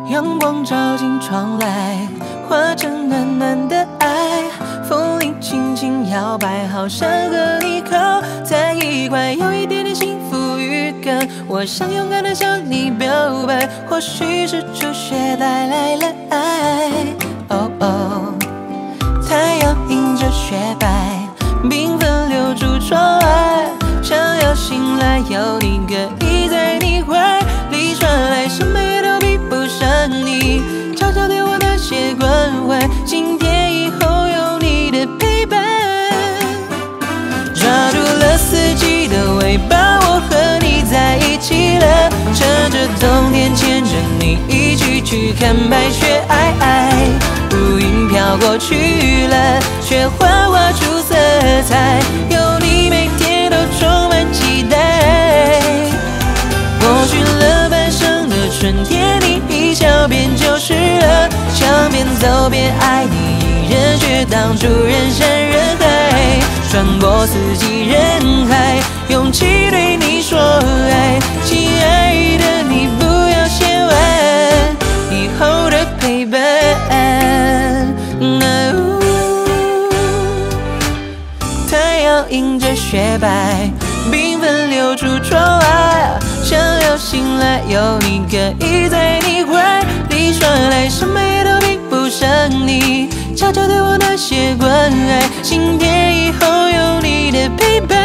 阳光照进窗来，化成暖暖的爱，风铃轻轻摇摆，好想和你靠在一块，有一点点幸福预感。我想勇敢地向你表白，或许是初雪带来了爱。哦哦，太阳映着雪白，缤纷流出窗外，想要醒来有你可依在你怀里，传来什么也都比不上你悄悄对我那些关怀，今天以后有你的陪伴，抓住了四季的尾巴，我和你在一起了，趁着冬天牵着你一起去看白雪皑皑，乌云飘过去了，雪花画出色彩，有你每天都充满期待。我寻了半生的春天，你一笑便就是了，想边走边爱你，一人却挡住人山人海，穿过四季人海，勇气对你说爱，亲爱的你不要嫌晚，以后的陪伴。太阳映着雪白，缤纷流出窗外，想要醒来有你可依在你怀里，传来什么也都比不上你悄悄对我那些关爱，今天以后有你的陪伴，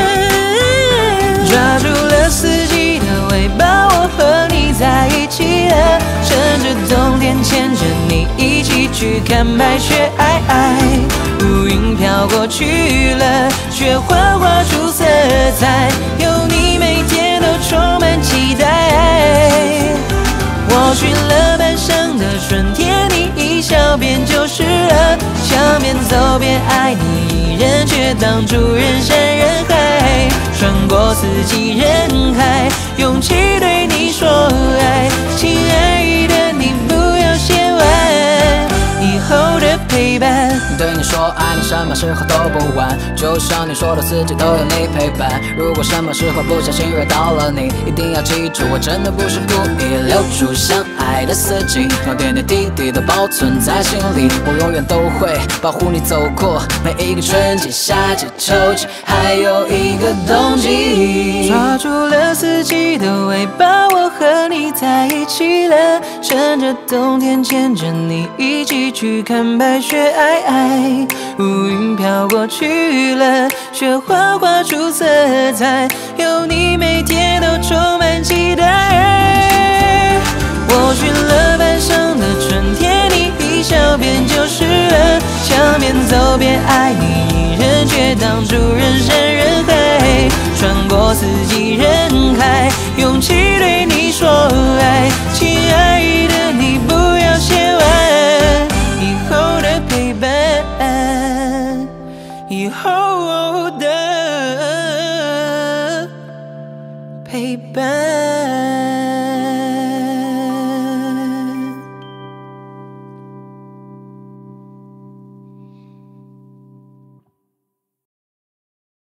抓住了四季的尾巴，我和你在一起了，趁着冬天牵着你一起去看白雪皑皑，乌云飘过去了，雪花画出色彩，有你每天都充满期待。我寻了半生的春天，你一笑便就是了，想边走边爱你，一人却挡住人山人海，穿过四季人海，勇气对你说爱，亲爱的你不要嫌晚，以后的陪伴。 对你说爱你，什么时候都不晚，就像你说的，四季都有你陪伴。如果什么时候不小心惹到了你，一定要记住，我真的不是故意，留住相爱的四季，让点点滴滴的保存在心里。我永远都会保护你走过每一个春季、夏季、秋季，还有一个冬季。 抓住了四季的尾巴，我和你在一起了，趁着冬天牵着你一起去看白雪皑皑，乌云飘过去了，雪花画出色彩，有你每天都充满期待。我寻了半生的春天，你一笑便就是了，想边走边爱你，一人却挡住人山人海，穿过四季人海，勇气